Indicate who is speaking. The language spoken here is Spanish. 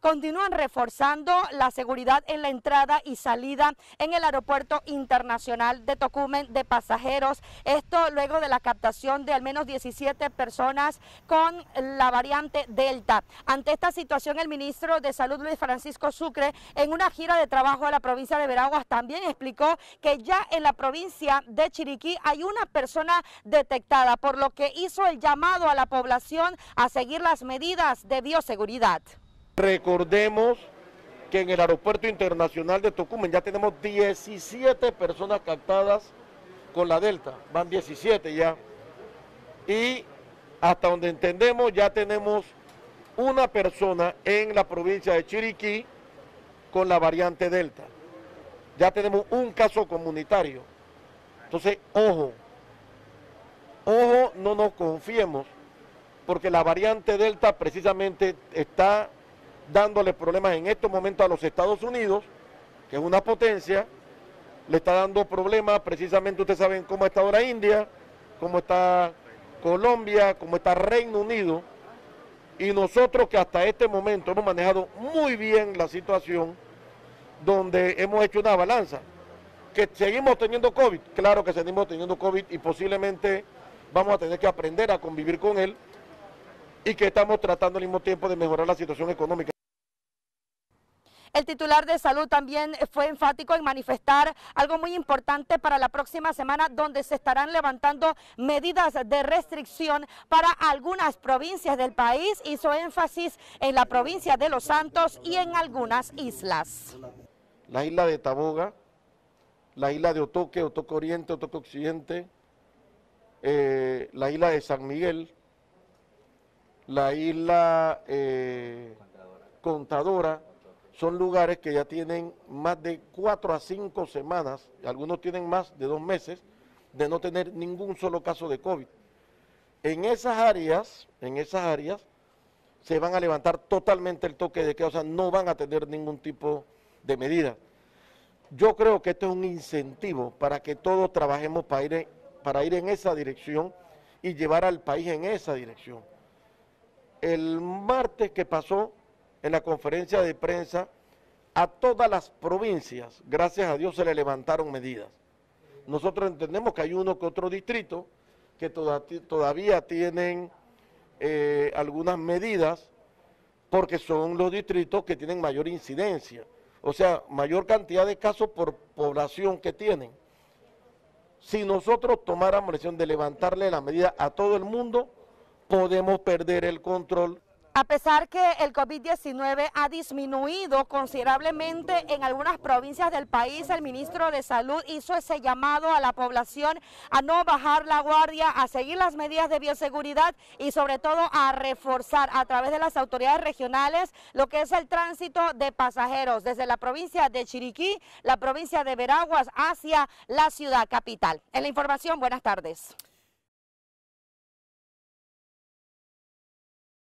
Speaker 1: continúan reforzando la seguridad en la entrada y salida en el Aeropuerto Internacional de Tocumen de pasajeros. Esto luego de la captación de al menos 17 personas con la variante Delta. Ante esta situación, el ministro de Salud, Luis Francisco Sucre, en una gira de trabajo a la provincia de Veraguas, también explicó que ya en la provincia de Chiriquí hay una persona detectada, por lo que hizo el llamado a la población a seguir las medidas de bioseguridad.
Speaker 2: Recordemos que en el Aeropuerto Internacional de Tocumen ya tenemos 17 personas captadas con la Delta, van 17 ya, y hasta donde entendemos ya tenemos una persona en la provincia de Chiriquí con la variante Delta. Ya tenemos un caso comunitario. Entonces, ojo, no nos confiemos, porque la variante Delta precisamente está dándole problemas en estos momentos a los Estados Unidos, que es una potencia, le está dando problemas, precisamente ustedes saben cómo está ahora India, cómo está Colombia, cómo está Reino Unido, y nosotros que hasta este momento hemos manejado muy bien la situación, donde hemos hecho una balanza, que seguimos teniendo COVID, claro que seguimos teniendo COVID y posiblemente vamos a tener que aprender a convivir con él, y que estamos tratando al mismo tiempo de mejorar la situación económica.
Speaker 1: El titular de salud también fue enfático en manifestar algo muy importante para la próxima semana, donde se estarán levantando medidas de restricción para algunas provincias del país. Hizo énfasis en la provincia de Los Santos y en algunas islas.
Speaker 2: La isla de Taboga, la isla de Otoque, Otoque Oriente, Otoque Occidente, la isla de San Miguel, la isla Contadora, son lugares que ya tienen más de 4 a 5 semanas, algunos tienen más de 2 meses, de no tener ningún solo caso de COVID. En esas áreas se van a levantar totalmente el toque de queda, o sea, no van a tener ningún tipo de medida. Yo creo que esto es un incentivo para que todos trabajemos para ir en esa dirección y llevar al país en esa dirección. El martes que pasó, en la conferencia de prensa, a todas las provincias, gracias a Dios, se le levantaron medidas. Nosotros entendemos que hay uno que otro distrito que todavía tienen algunas medidas, porque son los distritos que tienen mayor incidencia, o sea, mayor cantidad de casos por población que tienen. Si nosotros tomáramos la decisión de levantarle la medida a todo el mundo, podemos perder el control.
Speaker 1: A pesar que el COVID-19 ha disminuido considerablemente en algunas provincias del país, el ministro de Salud hizo ese llamado a la población a no bajar la guardia, a seguir las medidas de bioseguridad y sobre todo a reforzar a través de las autoridades regionales lo que es el tránsito de pasajeros desde la provincia de Chiriquí, la provincia de Veraguas hacia la ciudad capital. En la información, buenas tardes.